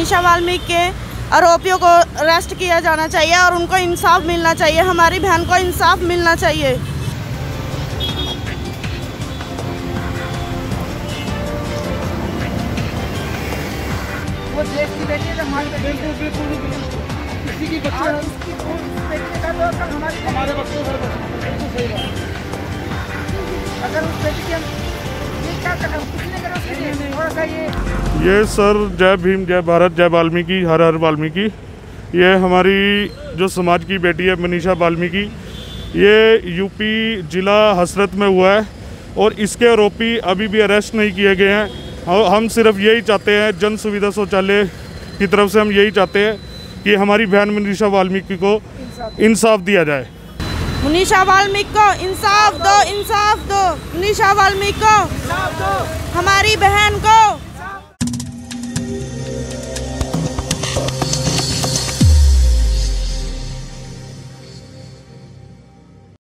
मनीषा वाल्मीकि के आरोपियों को अरेस्ट किया जाना चाहिए और उनको इंसाफ मिलना चाहिए। हमारी बहन को इंसाफ मिलना चाहिए। वो देश की बेटी है, हमारी किसी की बच्चे हमारे बच्चे बिल्कुल सही है। अगर उस बेटी की ये क्या करना, कुछ नहीं करा उसके थोड़ा सा ये सर, जय भीम, जय भारत, जय वाल्मीकि, हर हर वाल्मीकि। ये हमारी जो समाज की बेटी है मनीषा वाल्मीकि, ये यूपी जिला हसरत में हुआ है और इसके आरोपी अभी भी अरेस्ट नहीं किए गए हैं। हम सिर्फ यही चाहते हैं, जन सुविधा शौचालय की तरफ से हम यही चाहते हैं कि हमारी बहन मनीषा वाल्मीकि को इंसाफ दिया जाए। मनीषा वाल्मीकि को इंसाफ दो, इंसाफ दो। मनीषा वाल्मीकि को, हमारी बहन को